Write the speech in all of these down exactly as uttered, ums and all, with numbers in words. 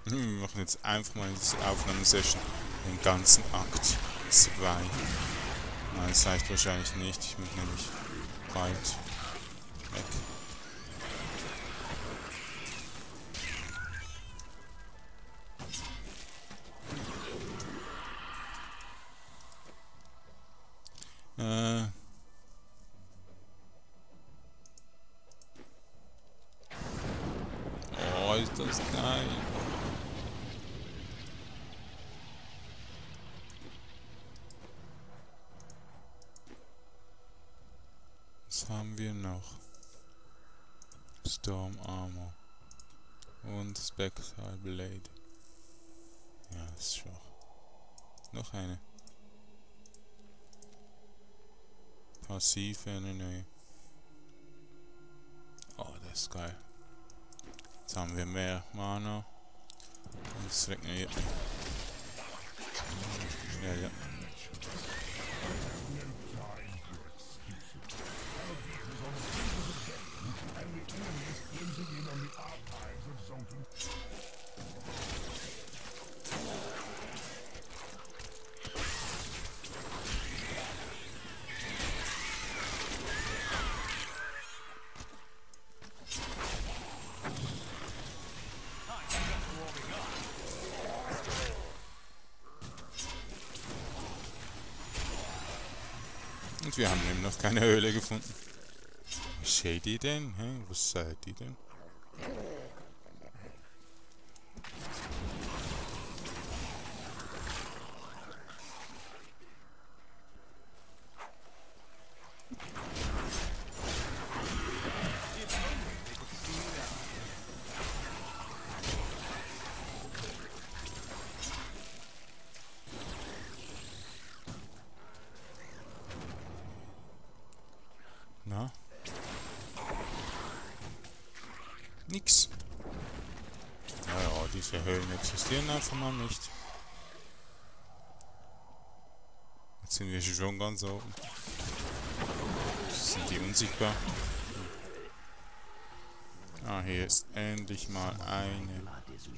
Wir machen jetzt einfach mal in dieser Aufnahmesession den ganzen Akt zwei. Nein, das reicht wahrscheinlich nicht. Ich muss nämlich bald weg. Äh. Oh, ist das geil. Was haben wir noch? Storm Armor. Und Spectral Blade. Ja, das ist schwach. Noch eine. Passive, eine neue. Oh, das ist geil. Jetzt haben wir mehr Mana. Und es regnet. Ja, ja. Und wir haben eben noch keine Höhle gefunden. Was seid ihr denn? Hä? Was seid ihr denn? Na? Nix. Naja, diese Höhlen existieren einfach mal nicht. Jetzt sind wir schon ganz oben. Sind die unsichtbar? Ah, hier ist endlich mal eine.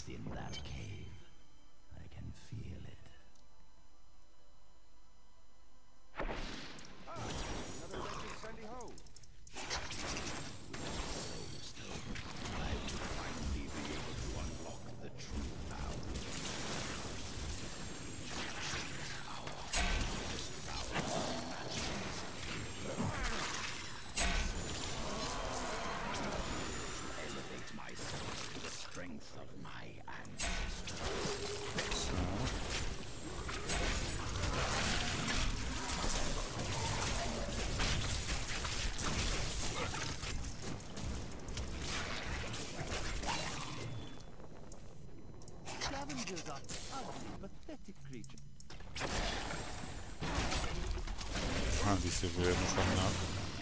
Ah, diese Würmer kommen ab.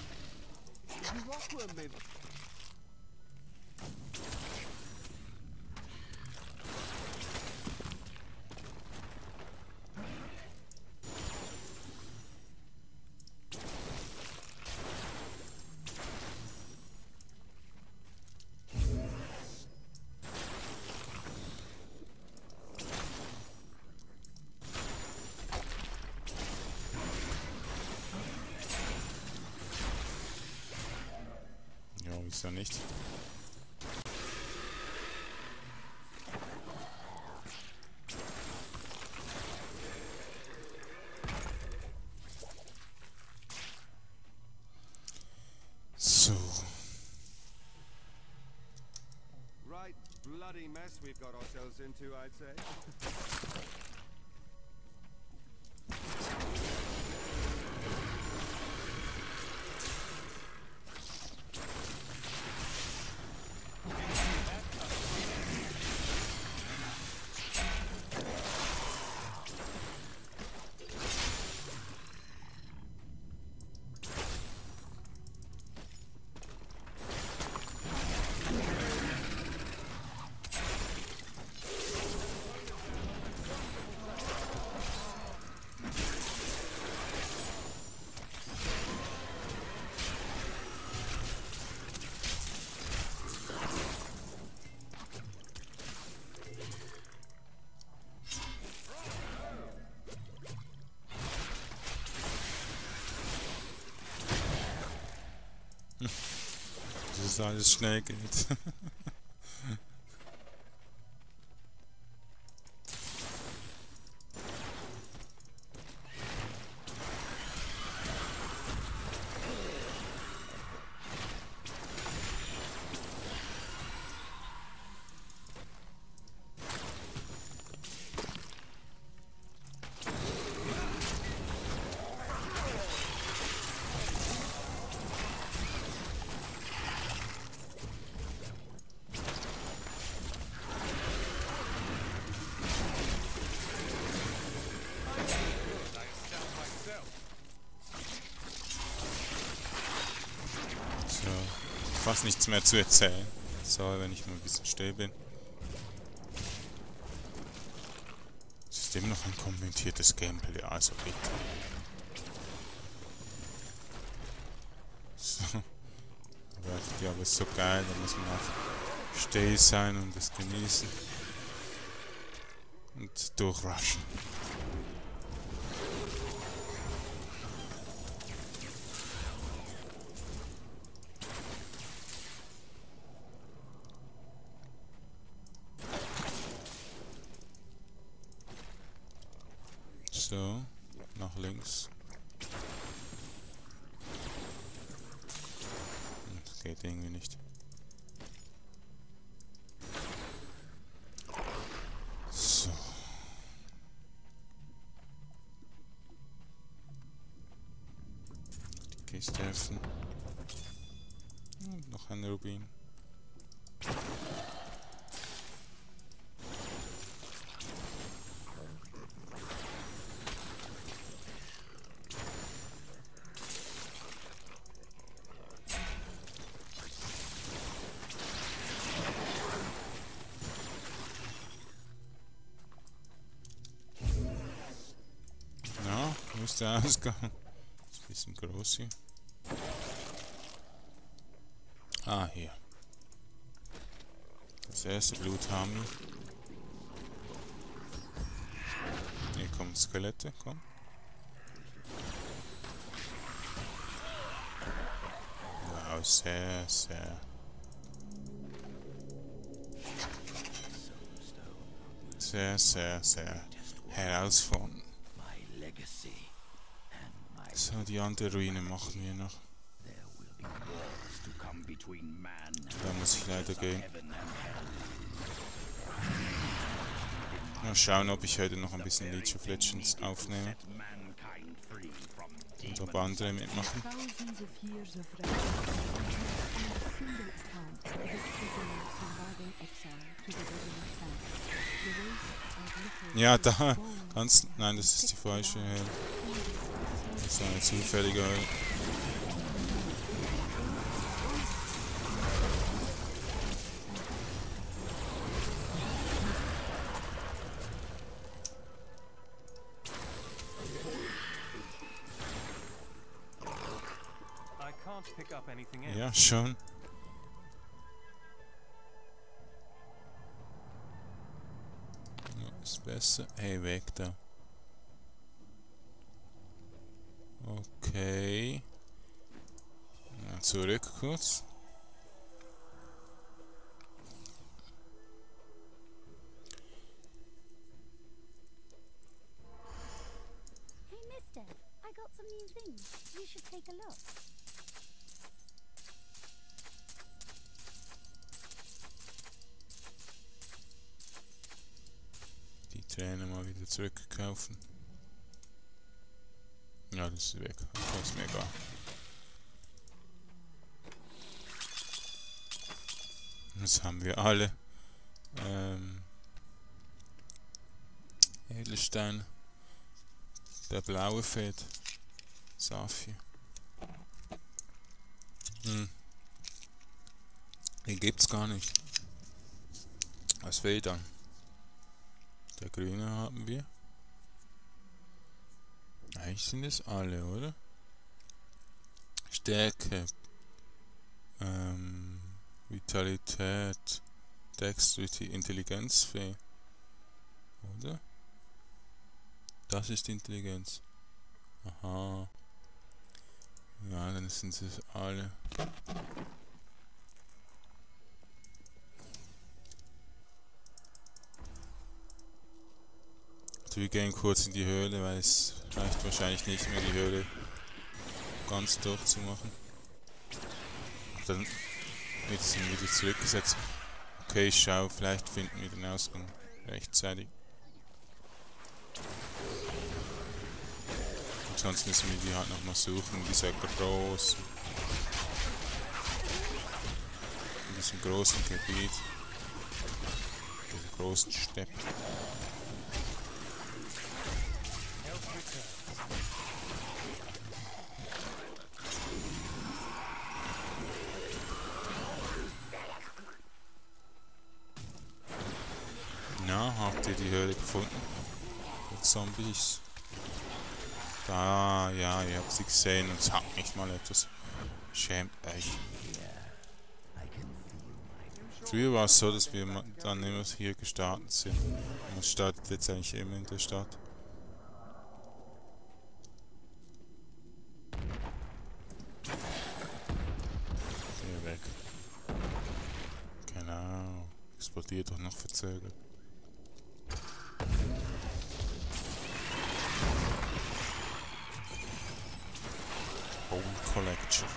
Ist ja nicht. So. Right bloody mess we've got ourselves into, I'd say. dass alles schnell geht. Fast nichts mehr zu erzählen. So, wenn ich mal ein bisschen still bin. Es ist immer noch ein kommentiertes Gameplay, also bitte. So. Ja, aber ist so geil, da muss man einfach still sein und es genießen. Und durchrushen. So, nach links. Das geht irgendwie nicht. So. Die Kiste öffnen. Und noch ein Rubin. Wo ist der Ausgang? Ist ein bisschen groß hier. Ah, hier. Das erste Blut haben wir. Hier kommen Skelette, komm. Wow, sehr, sehr. Sehr, sehr, sehr herausfordernd. So, die andere Ruine machen wir noch. Da muss ich leider gehen. Mal schauen, ob ich heute noch ein bisschen League of Legends aufnehme. Und ob andere mitmachen. Ja, da. Ganz. Nein, das ist die falsche. Das ist eine zufällige. Ja, schon. Ja, ist besser. Hey, weg da. Okay. Ja, zurück kurz. Hey mister, I got some new things. You should take a look. Die Träne mal wieder zurückkaufen. Ja, das ist weg. Das ist mir egal. Das haben wir alle. Ähm, Edelstein. Der blaue fehlt. Saphir. Hm. Den gibt's gar nicht. Was fehlt dann? Der grüne haben wir. Eigentlich sind es alle, oder? Stärke. Ähm, Vitalität. Dexterity, Intelligenzfähig. Oder? Das ist Intelligenz. Aha. Ja, dann sind es alle. dachte, wir gehen kurz in die Höhle, weil es reicht wahrscheinlich nicht mehr, die Höhle ganz durchzumachen. Dann wird es ihn wieder zurückgesetzt. Okay, ich schau, vielleicht finden wir den Ausgang rechtzeitig. Und sonst müssen wir die halt nochmal suchen, in dieser großen, in diesem großen Gebiet, dieser großen Steppe. Na, habt ihr die Höhle gefunden? Die Zombies. Da, ja, ihr habt sie gesehen und sagt nicht mal etwas. Schämt euch. Früher war es so, dass wir dann immer hier gestartet sind. Man startet jetzt eigentlich immer in der Stadt. Geh weg. Genau. Explodiert doch noch verzögert. Bone Collection.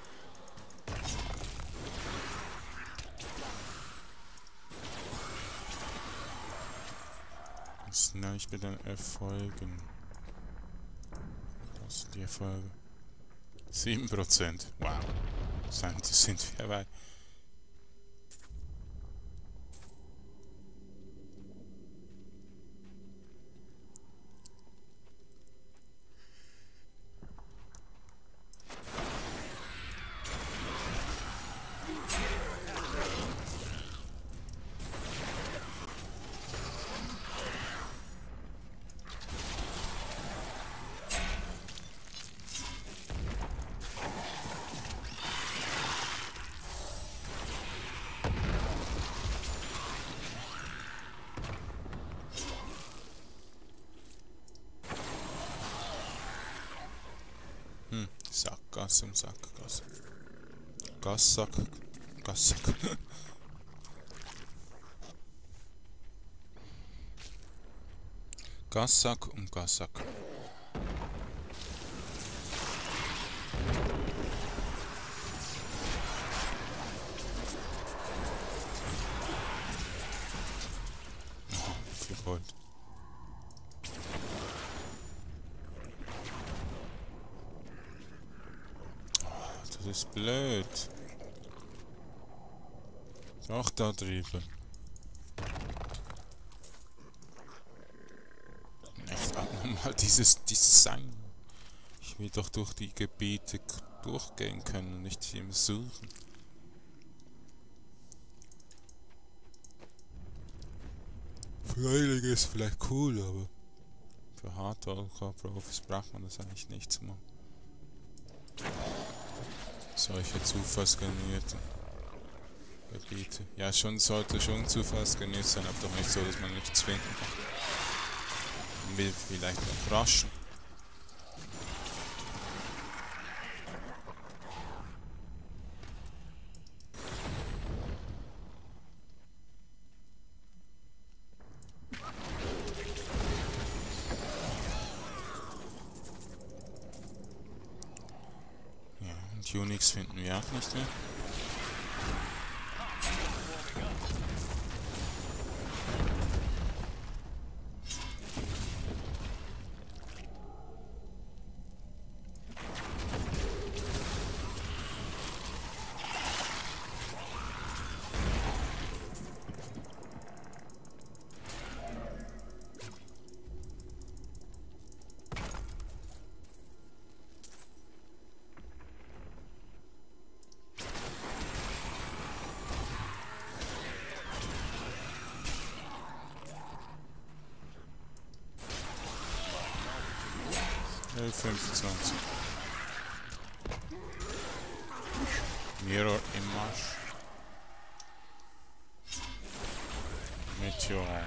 Was sind eigentlich mit den Erfolgen? Was sind die Erfolge? sieben Prozent. Wow. Sind, sind wir weit. Hm, Sackgasse um Sackgasse. Gassack. Gassack. Gassack um Gassack. Oh, viel Gold. Das ist blöd. Doch da drüben. Echt abnormal dieses Design. Ich will doch durch die Gebiete durchgehen können und nicht immer suchen. Für einige ist vielleicht cool, aber für Hardcore-Profis braucht man das eigentlich nicht zu machen. Solche zufallsgenierten Gebiete. Ja, schon sollte schon zufallsgeneriert sein, aber doch nicht so, dass man nichts finden kann. Man will vielleicht überraschen. Ja, und Unix finden wir auch nicht mehr. fünfundzwanzig. Mirror Image. Meteor.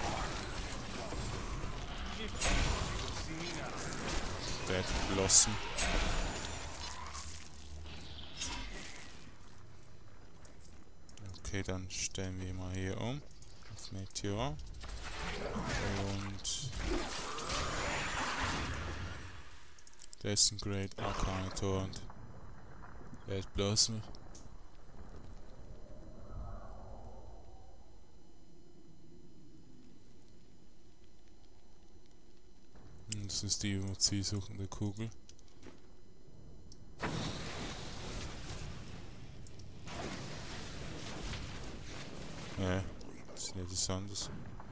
Dead Blossom. Okay, dann stellen wir mal hier um auf Meteor. Und und Destin Great, Arcana Torrent, Bad Blossom. Und das ist die zielsuchende Kugel. Ja, das ist nicht was anderes.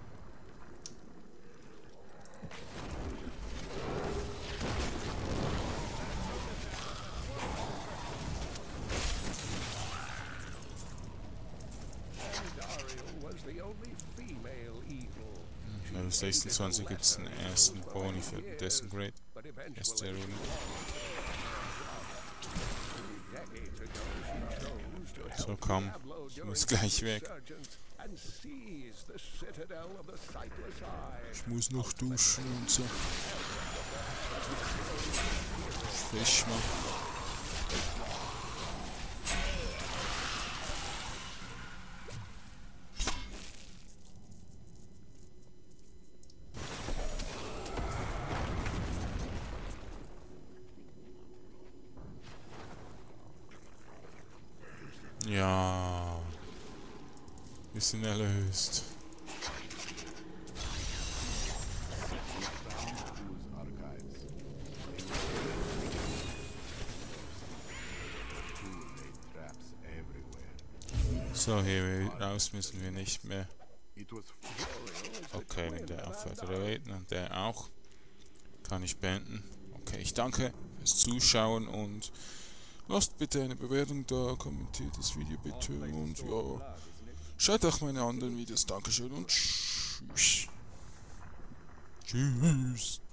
Level sechsundzwanzig gibt es den ersten Boni für Destin Great. Erste Runde. So, komm. Ich muss gleich weg. Ich muss noch duschen und so. Frisch machen. Ja, wir sind erlöst. So, hier raus müssen wir nicht mehr. Okay, wenn der aufhört reden und der auch, kann ich beenden. Okay, ich danke fürs Zuschauen und lasst bitte eine Bewertung da, kommentiert das Video bitte und ja, schaut auch meine anderen Videos. Dankeschön und tschüss. Tschüss.